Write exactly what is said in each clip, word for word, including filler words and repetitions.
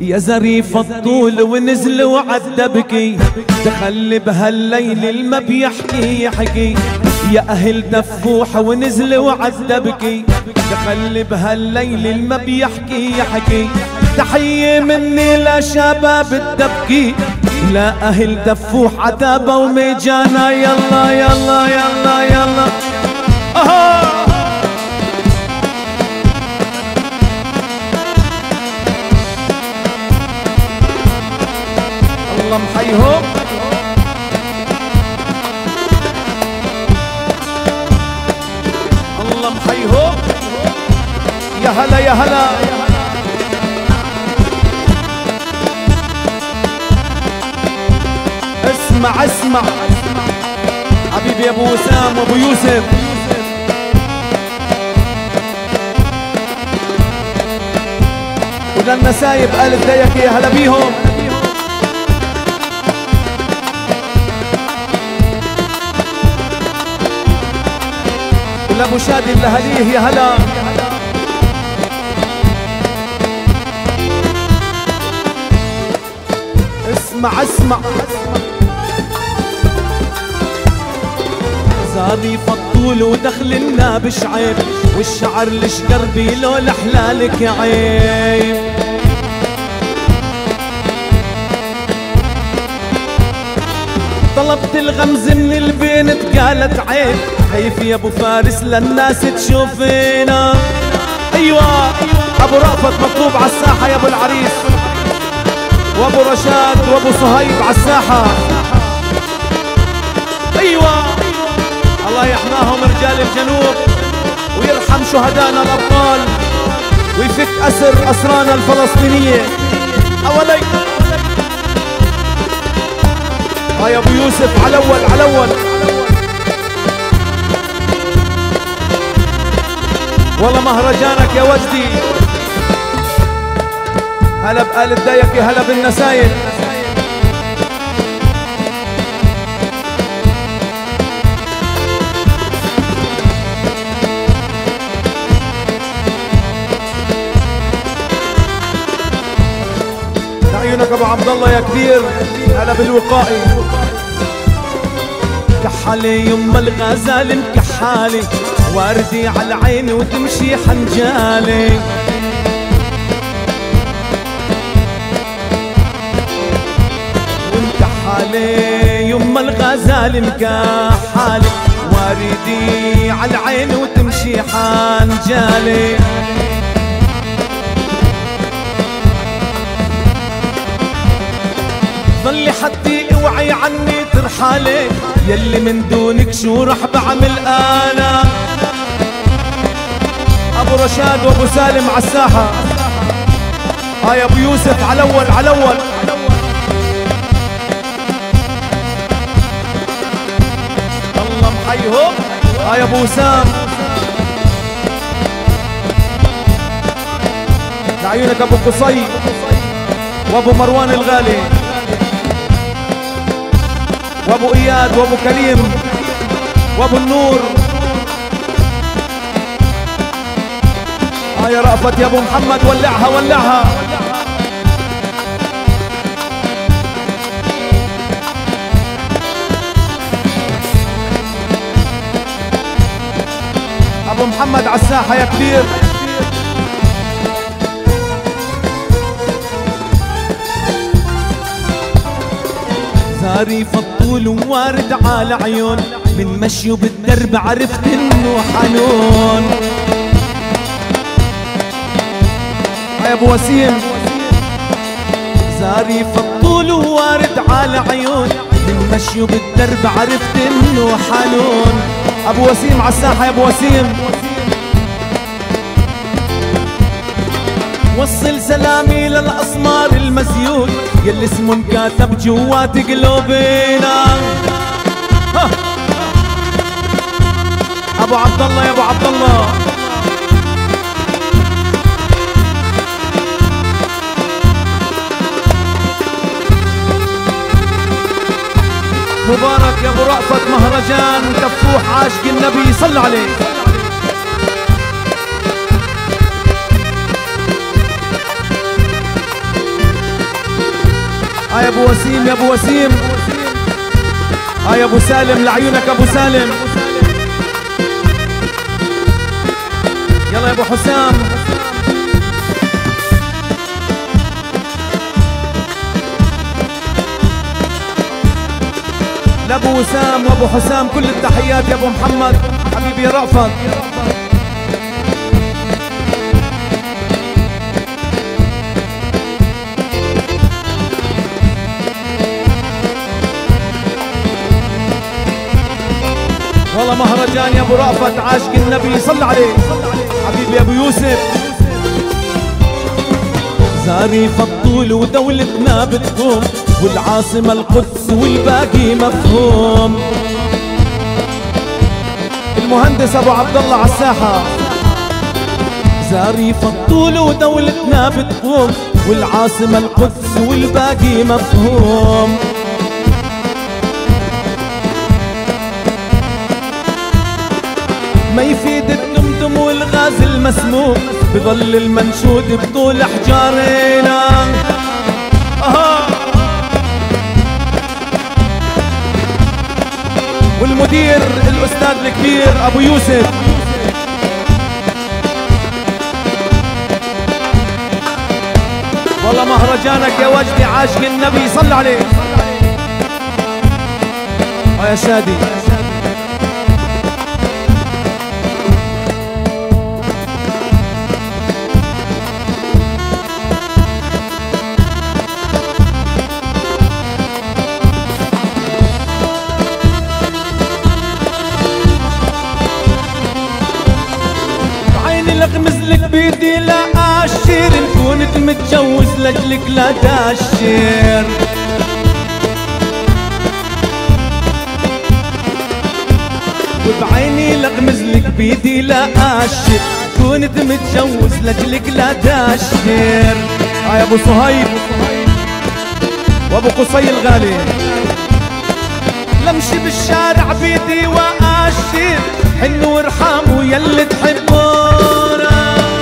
يا زريف الطول ونزل وعذبكي، دخل بهالليل الما بيحكي يحكي. يا أهل دفوح ونزل وعذبكي، دخل بهالليل الما بيحكي يحكي. تحية مني لشباب الدبكي، لا أهل دفوح عتابة وميجانا. يلا يلا يلا يلا أها الله محيهم. الله محيهم. يا هلا يا هلا. اسمع اسمع حبيبي ابو وسام وابو يوسف. وللنسايب آل الديك يا هلا بيهم. ولابو شادي اللهليه يا هلا. اسمع اسمع زادي فطول ودخل النابش عيب، والشعر الشقربي لو لحلالك عيب. طلبت الغمز من البنت قالت عيب، خايف يا ابو فارس للناس تشوفينا. ايوه ابو رأفت مطلوب على الساحه يا ابو العريس، وابو رشاد وابو صهيب على الساحه. ايوه الله يحماهم رجال الجنوب ويرحم شهدانا الابطال ويفك اسر اسرانا الفلسطينيه. اولي هاي ابو يوسف على اول على اول. والله مهرجانك يا وجدي. هلا بآل الديك يا هلا بالنسايب. عيونك ابو عبد الله يا كبير. هلا بالوقائي. كحالي يما الغزال مكحالي، واردي على عيني وتمشي حنجالي. ومكحالي يما الغزال مكحالي، واردي على عيني وتمشي حنجالي. ضلي حدي اوعي عني ترحالي، يلي من دونك شو رح بعمل انا. ابو رشاد وابو سالم على الساحه. هاي ابو يوسف على اول على اول. الله محيهم. هاي ابو وسام. لعيونك ابو قصي وابو مروان الغالي وابو اياد وابو كريم وابو النور. ها يا رأفت يا ابو محمد ولعها ولعها. ابو محمد على الساحه يا كبير. زاري فطول ووارد على عيون، من مشيه بالدرب عرفت انه حنون. يا ابو وسيم. زاري فطول ووارد على عيون، من مشيه بالدرب عرفت انه حنون. ابو وسيم على الساحه يا ابو وسيم. وصل سلامي للأسمار المزيود، يلي اسمه انكاتب جوات قلوبنا. ابو عبد الله يا ابو عبد الله. مبارك يا ابو رأفت مهرجان تفوح عاشق النبي صلى عليه. هاي ابو وسيم يا ابو وسيم، هاي ابو سالم لعيونك ابو سالم. يلا يا ابو حسام. لابو وسام وابو حسام كل التحيات يا ابو محمد حبيبي يا رأفت. والله مهرجان يا ابو رأفت عاشق النبي صل عليه حبيبي يا ابو يوسف. زاريف الطول ودولتنا بتقوم والعاصمة القدس والباقي مفهوم. المهندس ابو عبد الله على الساحة. زاريف الطول ودولتنا بتقوم والعاصمة القدس والباقي مفهوم. ما يفيد الدمدم والغاز المسموم بظل المنشود بطول حجارنا. أها. والمدير الأستاذ الكبير أبو يوسف. والله مهرجانك يا وجدي عاشق النبي صل عليه. آه يا شادي. اغمز لك بيدي لا اشير ان كنت متجوز لاجلك لا تاشر. وبعيني لغمز لك بيدي لا اشير كنت متجوز لاجلك لا تاشر. هاي ابو صهيب وابو قصي الغالي. لمشي بالشارع بيدي واشر حنوا وارحموا يلي تحبونا.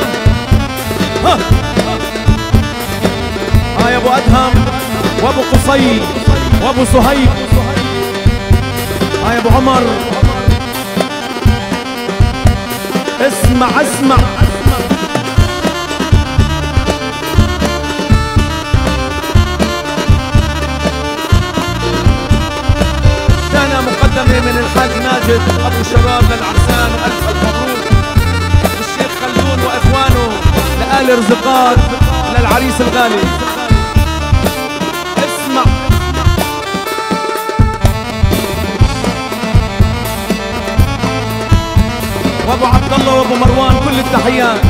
هاي ابو ادهم وابو قصي وابو صهيب. هاي ابو عمر. اسمع اسمع سنة مقدمة من الحاج ماجد ابو شباب للعرسان والف الف مبروك. والشيخ خلدون واخوانه لآل رزقات للعريس الغالي. اسمع وابو عبد الله وابو مروان كل التحيات.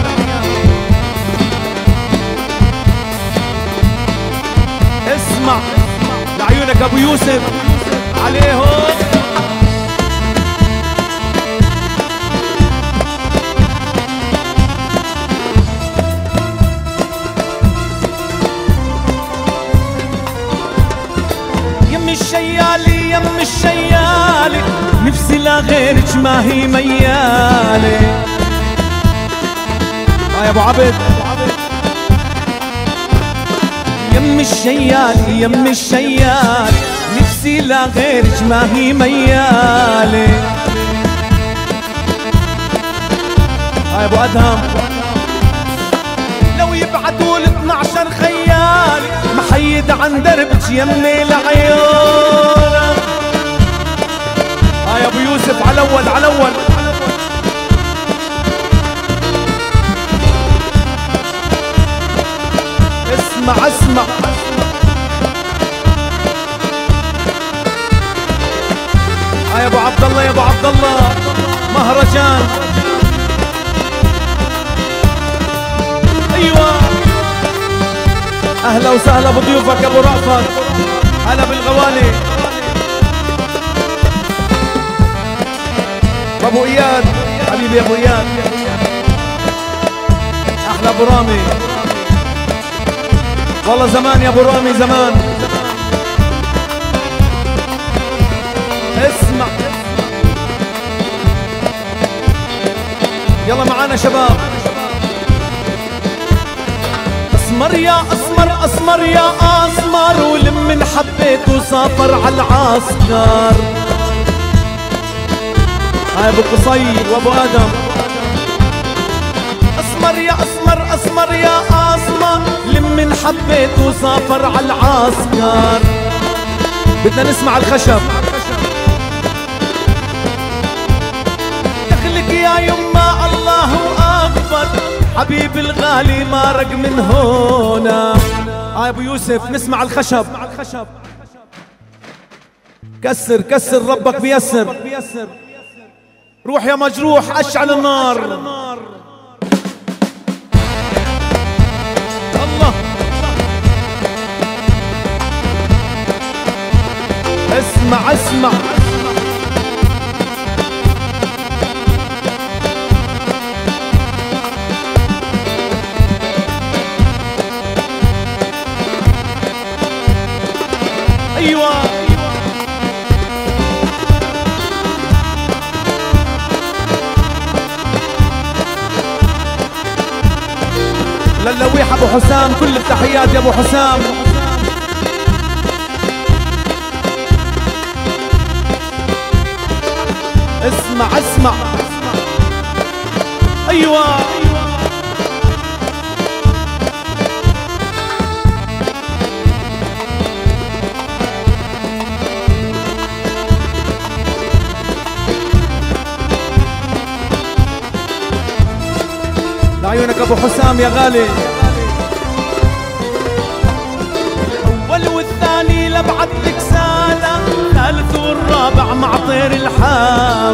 اسمع لعيونك ابو يوسف عليهم. يم الشيالي يم الشيالي نفسي لا غيرك ما هي ميالي. هاي ابو عبد. يم الشيالي يم الشيالي نفسي لا غيرك ما هي ميالي. هاي ابو ادهم. لو يبعتوا ل اثنعش خيالي محيد عن دربك يمي لعيونك. هاي ابو يوسف على اول على اول. اسمع اسمع هاي ابو عبد الله يا ابو عبد الله مهرجان. ايوه اهلا وسهلا بضيوفك ابو رأفت. هلا بالغوالي. ابو اياد حبيبي يا ابو اياد. احلى ابو رامي. والله زمان يا ابو رامي زمان. اسمع يلا معانا شباب. اسمر يا اسمر اسمر يا اسمر، ولم من حبيته سافر على العسكر. هاي ابو قصي وابو ادم. اسمر يا اسمر اسمر يا اسمر، لم من حبيته سافر على العسكر. بدنا نسمع الخشب. دخلك يا يما الله اكبر، حبيب الغالي مارق من هنا. هاي ابو يوسف نسمع الخشب. كسر كسر ربك بيسر. روح يا مجروح اشعل النار. الله اسمع اسمع. ايوه للويح ابو حسام، كل التحيات يا ابو حسام. اسمع اسمع. ايوه لعيونك ابو حسام يا غالي. الاول والثاني لبعت لك سالة، ثالث والرابع مع طير الحال.